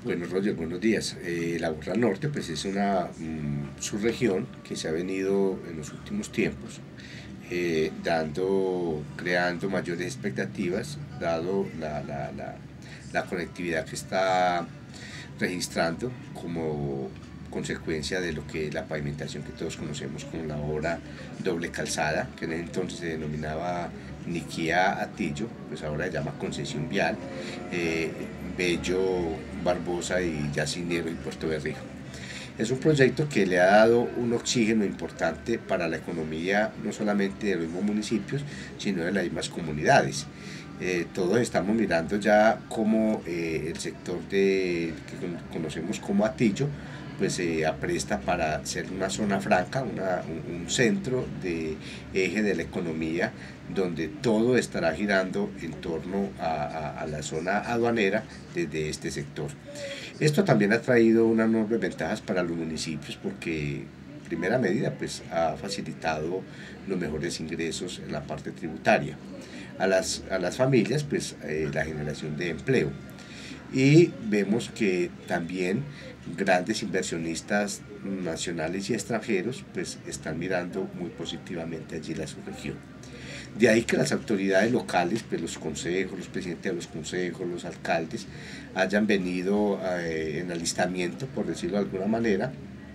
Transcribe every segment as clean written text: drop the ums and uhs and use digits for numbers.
Bueno, Roger, buenos días. La Burra Norte pues es una subregión que se ha venido en los últimos tiempos creando mayores expectativas, dado la conectividad que está registrando como consecuencia de lo que la pavimentación que todos conocemos como la obra doble calzada, que en ese entonces se denominaba Niquía Atillo, pues ahora se llama Concesión Vial, Bello, Barbosa y Yacinero y Puerto Berrío. Es un proyecto que le ha dado un oxígeno importante para la economía no solamente de los mismos municipios, sino de las mismas comunidades. Todos estamos mirando ya cómo el sector que conocemos como Atillo pues se apresta para ser una zona franca, un centro de eje de la economía donde todo estará girando en torno a la zona aduanera desde este sector. Esto también ha traído unas enormes ventajas para los municipios porque primera medida pues ha facilitado los mejores ingresos en la parte tributaria. A las familias pues la generación de empleo. Y vemos que también grandes inversionistas nacionales y extranjeros pues están mirando muy positivamente allí la subregión. De ahí que las autoridades locales, pues los consejos, los presidentes de los consejos, los alcaldes, hayan venido en alistamiento, por decirlo de alguna manera,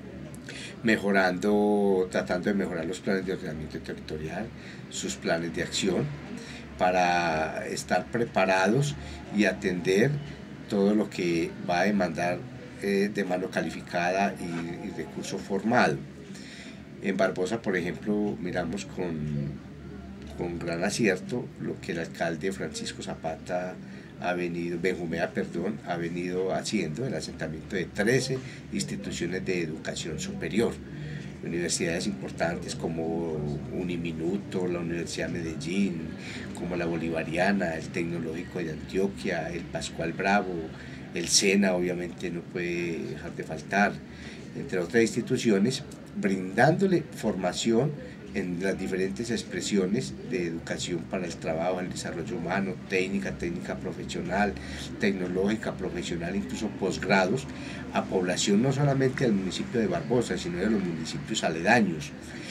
tratando de mejorar los planes de ordenamiento territorial, sus planes de acción, para estar preparados y atender todo lo que va a demandar de mano calificada y recurso formado. En Barbosa, por ejemplo, miramos con gran acierto lo que el alcalde Francisco Zapata Benjumea, ha venido haciendo, el asentamiento de 13 instituciones de educación superior, universidades importantes como Uniminuto, la Universidad de Medellín, como la Bolivariana, el Tecnológico de Antioquia, el Pascual Bravo, el SENA obviamente no puede dejar de faltar, entre otras instituciones, brindándole formación en las diferentes expresiones de educación para el trabajo, el desarrollo humano, técnica profesional, tecnológica, profesional, incluso posgrados, a población no solamente del municipio de Barbosa, sino de los municipios aledaños,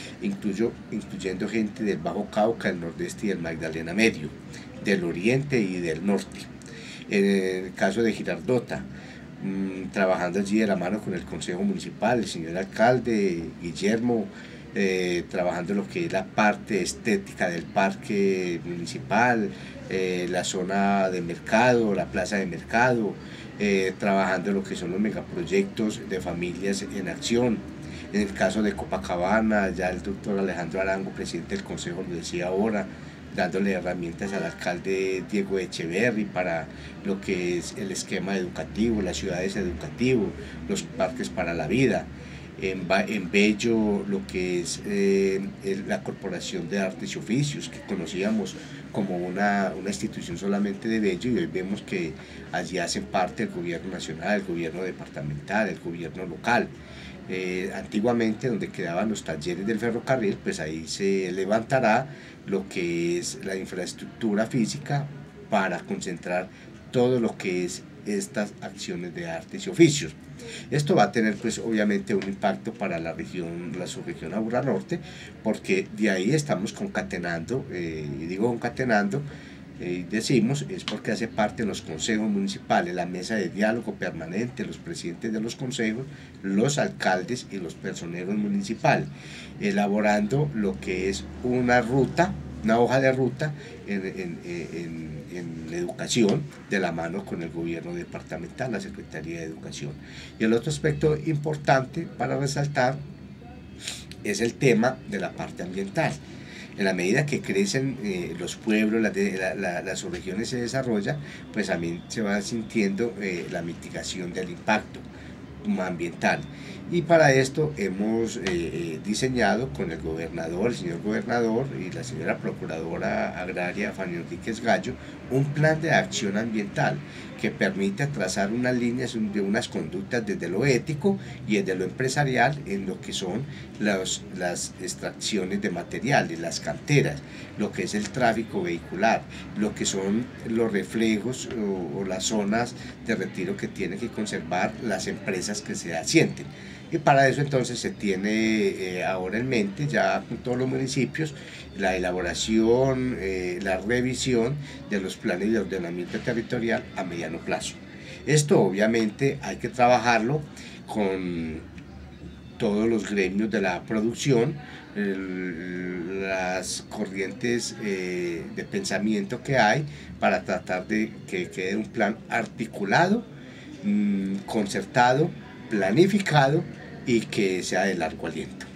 incluyendo gente del Bajo Cauca, del Nordeste y del Magdalena Medio, del Oriente y del Norte. En el caso de Girardota, trabajando allí de la mano con el Consejo Municipal, el señor alcalde Guillermo, trabajando lo que es la parte estética del parque municipal, la zona de mercado, la plaza de mercado, trabajando lo que son los megaproyectos de familias en acción. En el caso de Copacabana, ya el doctor Alejandro Arango, presidente del Consejo, lo decía ahora, dándole herramientas al alcalde Diego Echeverri para lo que es el esquema educativo, las ciudades educativas, los parques para la vida. En Bello, lo que es la Corporación de Artes y Oficios, que conocíamos como una institución solamente de Bello, y hoy vemos que allí hacen parte el gobierno nacional, el gobierno departamental, el gobierno local. Antiguamente, donde quedaban los talleres del ferrocarril, pues ahí se levantará lo que es la infraestructura física para concentrar todo lo que es estas acciones de artes y oficios. Esto va a tener pues obviamente un impacto para la subregión Aburrá Norte, porque de ahí estamos concatenando, y digo concatenando, decimos, es porque hace parte de los consejos municipales, la mesa de diálogo permanente, los presidentes de los consejos, los alcaldes y los personeros municipales, elaborando lo que es una hoja de ruta en educación, de la mano con el gobierno departamental, la Secretaría de Educación. Y el otro aspecto importante para resaltar es el tema de la parte ambiental. En la medida que crecen los pueblos, las subregiones se desarrollan, pues también se va sintiendo la mitigación del impacto ambiental. Y para esto hemos diseñado con el gobernador, el señor gobernador y la señora procuradora agraria Fanny Enríquez Gallo, un plan de acción ambiental que permite trazar unas líneas de unas conductas desde lo ético y desde lo empresarial en lo que son las extracciones de materiales, las canteras, lo que es el tráfico vehicular, lo que son los reflejos o las zonas de retiro que tienen que conservar las empresas que se asienten. Y para eso entonces se tiene ahora en mente, ya con todos los municipios, la elaboración, la revisión de los planes de ordenamiento territorial a mediano plazo. Esto obviamente hay que trabajarlo con todos los gremios de la producción, las corrientes de pensamiento que hay para tratar de que quede un plan articulado, concertado, planificado y que sea de largo aliento.